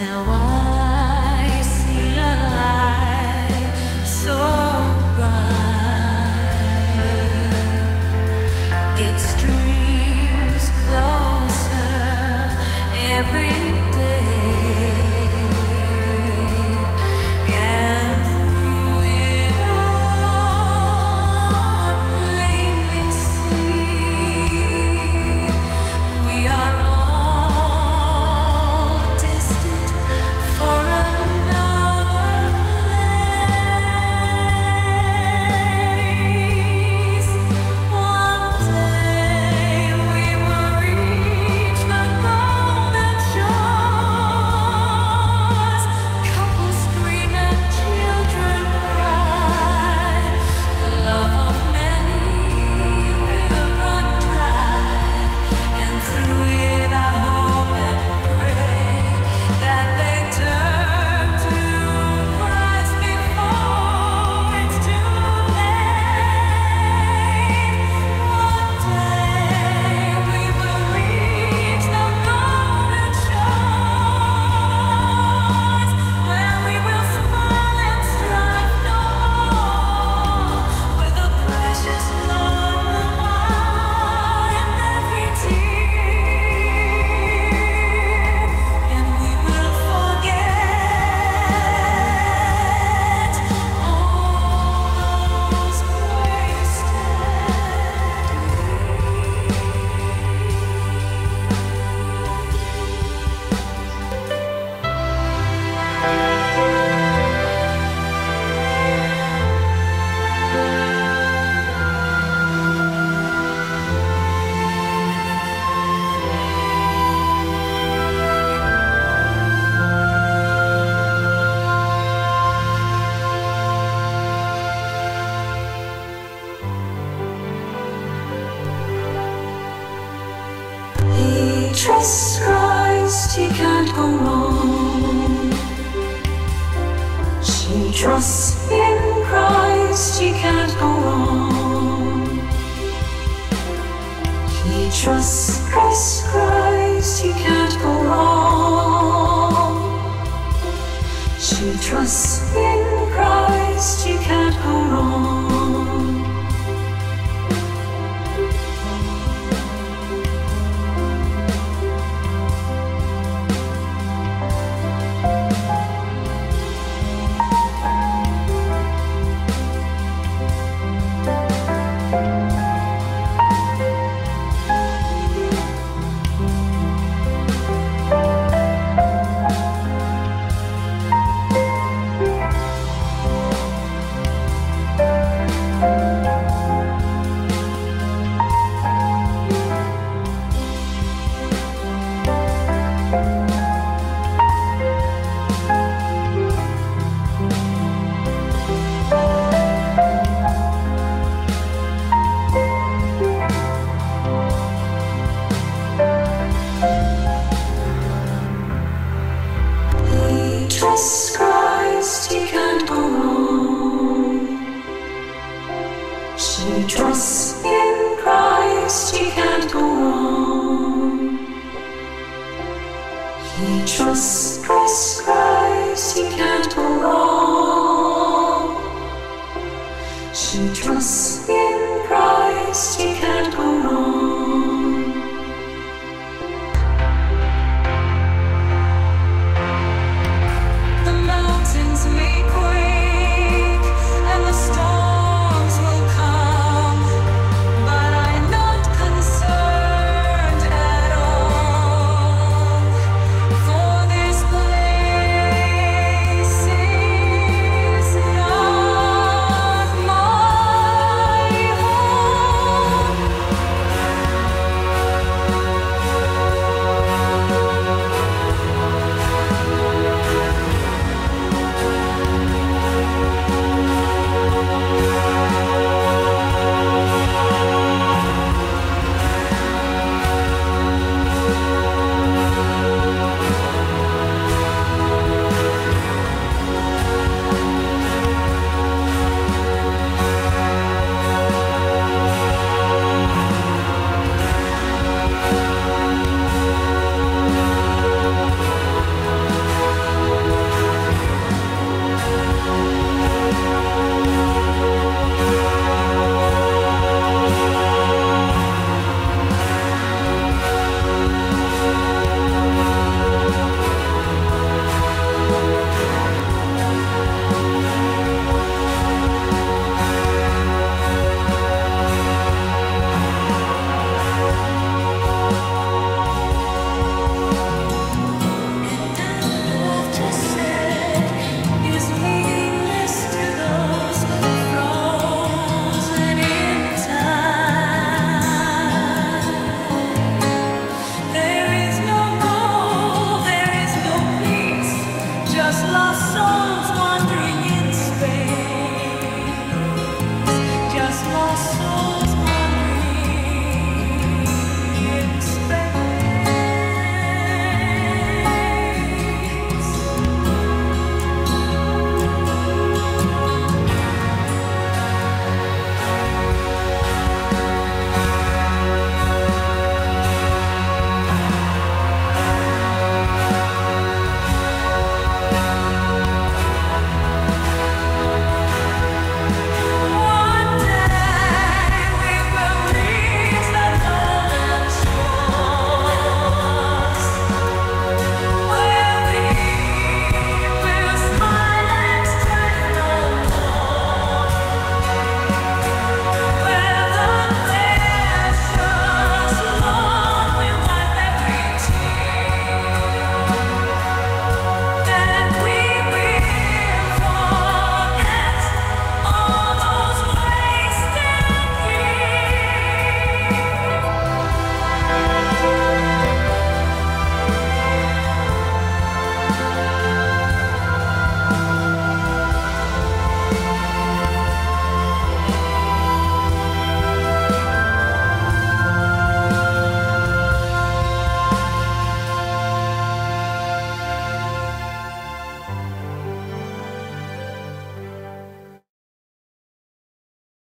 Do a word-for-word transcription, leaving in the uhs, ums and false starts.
Now I see a light so bright. It streams closer every day. And through it all, I plainly see we are all destined for another place. One day we will reach the golden shores. Couples scream and children cry. The love of many will run dry. And through it I hope and pray that they turn to Christ before it's too late. One day we will reach the golden shores, where we will smile and strive no more, with the precious Lord the while in every tear, and we will forget all those He trusts Christ, he can't go wrong. She trusts in Christ, she can't go wrong. He trusts Christ, Christ, he can't go wrong. She trusts in Christ, she can't go wrong. He trusts Christ, he can't go wrong. She trusts in Christ, he can't go wrong. He trusts